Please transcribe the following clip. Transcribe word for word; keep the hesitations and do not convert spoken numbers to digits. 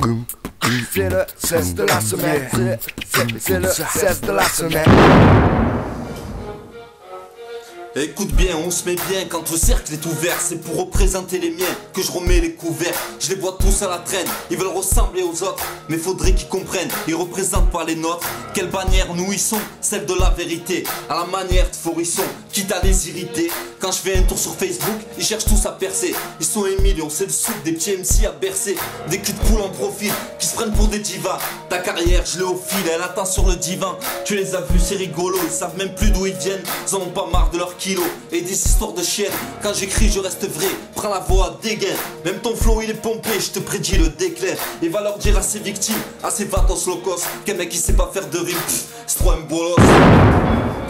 C'est le seize de la semaine. C'est- c'est- C'est le seize de la semaine. Écoute bien, on se met bien quand le cercle est ouvert. C'est pour représenter les miens que je remets les couverts. Je les vois tous à la traîne, ils veulent ressembler aux autres, mais faudrait qu'ils comprennent, ils représentent pas les nôtres. Quelle bannière nous y sont, celle de la vérité. À la manière de Forisson, quitte à les irriter. Quand je fais un tour sur Facebook, ils cherchent tous à percer. Ils sont un million, c'est le souk des petits M C à bercer. Des culs de poule en profil, qui se prennent pour des divas. Ta carrière, je l'ai au fil, elle attend sur le divan. Tu les as vus, c'est rigolo, ils savent même plus d'où ils viennent. Ils en ont pas marre de leur kilos et des histoires de chiennes. Quand j'écris, je reste vrai, prends la voix, dégaine. Même ton flow, il est pompé, je te prédis le déclin. Et va leur dire à ses victimes, à ses vatos locos, qu'un mec qui sait pas faire de rime, pff, c'est trop un bolos.